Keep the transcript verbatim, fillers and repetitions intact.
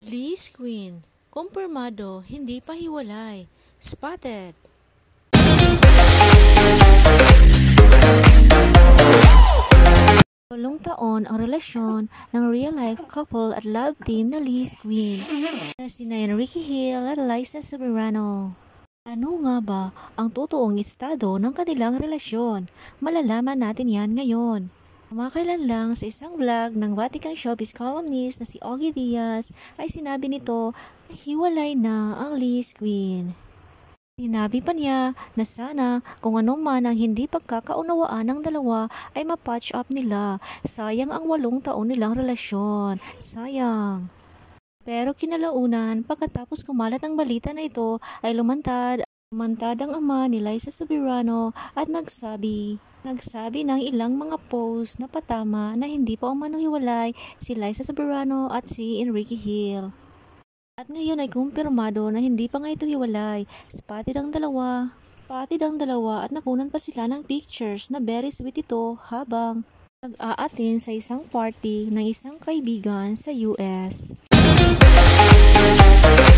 Liz Queen, kumpirmado, hindi pa hiwalay. Spotted! Walong taon ang relasyon ng real-life couple at love team na Liz Queen na sina Enrique Hill at Liza Soberano. Ano nga ba ang totoong estado ng kanilang relasyon? Malalaman natin yan ngayon. Kumakailan lang sa isang vlog ng Vatican showbiz columnist na si Ogie Diaz ay sinabi nito na hiwalay na ang Liz Queen. Sinabi pa niya na sana kung ano man ang hindi pagkakaunawaan ng dalawa ay ma-patch up nila. Sayang ang walong taon nilang relasyon. Sayang. Pero kinalaunan, pagkatapos kumalat ang balita na ito ay lumantad. Lumantad ang ama ni Liza Soberano at nagsabi Nagsabi ng ilang mga post na patama na hindi pa umano hiwalay si Liza Soberano at si Enrique Hill. At ngayon ay kumpirmado na hindi pa nga ito hiwalay. Spotted ang dalawa. Spotted ang dalawa at nakunan pa sila ng pictures na very sweet ito habang nag-a-attend sa isang party ng isang kaibigan sa U S.